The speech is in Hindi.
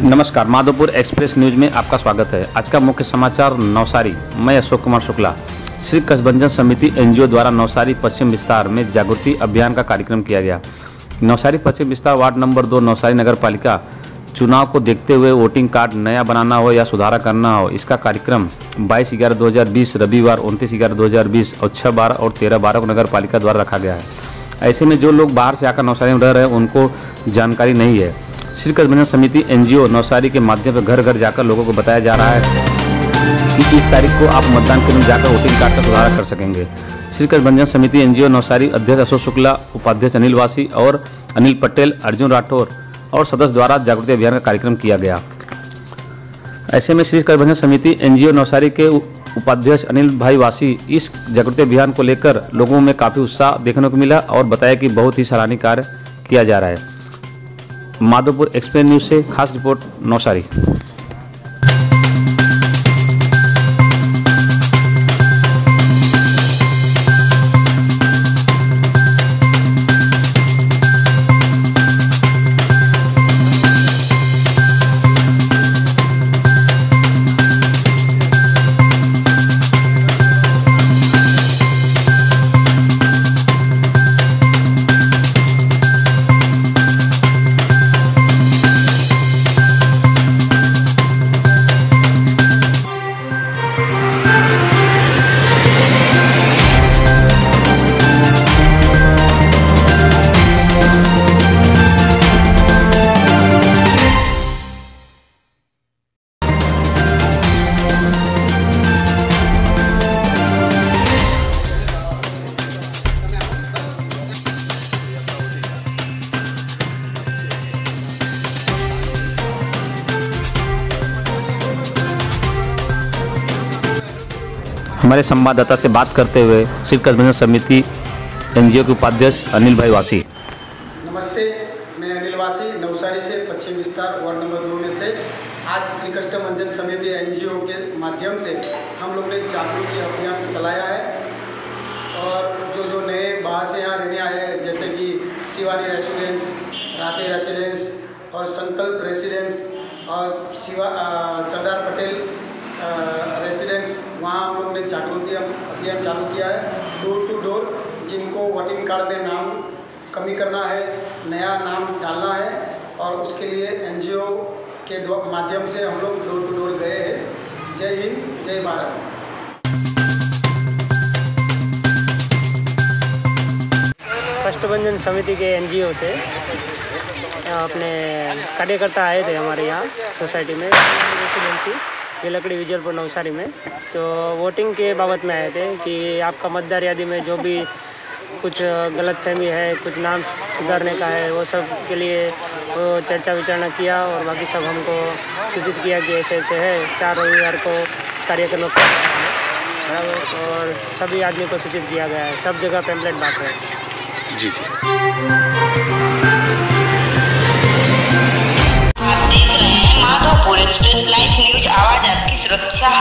नमस्कार, माधोपुर एक्सप्रेस न्यूज में आपका स्वागत है। आज का मुख्य समाचार नवसारी। मैं अशोक कुमार शुक्ला। श्री कष्टभंजन समिति एनजीओ द्वारा नवसारी पश्चिम विस्तार में जागृति अभियान का कार्यक्रम किया गया। नवसारी पश्चिम विस्तार वार्ड नंबर 2 नवसारी नगर पालिका चुनाव को देखते हुए वोटिंग कार्ड नया बनाना हो या सुधारा करना हो, इसका कार्यक्रम 22/11/2020 रविवार 29/11/2020 और 6/12 और 13/12 को नगर पालिका द्वारा रखा गया है। ऐसे में जो लोग बाहर से आकर नवसारी में रह रहे हैं उनको जानकारी नहीं है। श्री कष्टभंजन समिति एनजीओ नवसारी के माध्यम से घर घर जाकर लोगों को बताया जा रहा है कि इस तारीख को आप मतदान केंद्र में जाकर वोटिंग कार्ड का सुधारा कर सकेंगे। श्री कष्टभंजन समिति एनजीओ नवसारी अध्यक्ष अशोक शुक्ला, उपाध्यक्ष अनिल वासी और अनिल पटेल, अर्जुन राठौर और सदस्य द्वारा जागृति अभियान का कार्यक्रम किया गया। ऐसे में श्री कष्टभंजन समिति एनजीओ नवसारी के उपाध्यक्ष अनिल भाई वासी इस जागृति अभियान को लेकर लोगों में काफ़ी उत्साह देखने को मिला और बताया कि बहुत ही सराहनीय कार्य किया जा रहा है। माधोपुर एक्सप्रेस न्यूज से खास रिपोर्ट नवसारी। हमारे संवाददाता से बात करते हुए श्री कष्टभंजन समिति एनजीओ के उपाध्यक्ष अनिल भाई वासी। नमस्ते, मैं अनिल वासी नवसारी से पश्चिम विस्तार वार्ड नंबर 2 में से आज श्री कष्टभंजन समिति एनजीओ के माध्यम से हम लोग ने जागृति अभियान चलाया है। और जो नए बाहर से यहाँ रहने आए हैं, जैसे कि शिवानी रेसिडेंस, राधे रेसिडेंस और संकल्प रेसिडेंस और सरदार पटेल रेसिडेंस, वहाँ हम लोग ने जागृति अभियान चालू किया है। डोर टू डोर जिनको वोटिंग कार्ड में नाम कमी करना है, नया नाम डालना है, और उसके लिए एनजीओ के माध्यम से हम लोग डोर टू डोर गए हैं। जय हिंद, जय भारत। कष्टभंजन समिति के एनजीओ से अपने कार्यकर्ता आए थे हमारे यहाँ सोसाइटी में रेसिडेंसी ये लकड़ी विजयपुर नवसारी में। तो वोटिंग के बाबत में आए थे कि आपका मतदार यादी में जो भी कुछ गलतफहमी है, कुछ नाम सुधारने का है, वो सब के लिए वो चर्चा विचारणा किया और बाकी सब हमको सूचित किया कि ऐसे ऐसे है। 4 रविवार को कार्यक्रम है और सभी आदमी को सूचित किया गया है। सब जगह पैम्पलेट बांट रहे हैं। जी माधोपुर एक्सप्रेस लाइव न्यूज, आवाज आपकी सुरक्षा।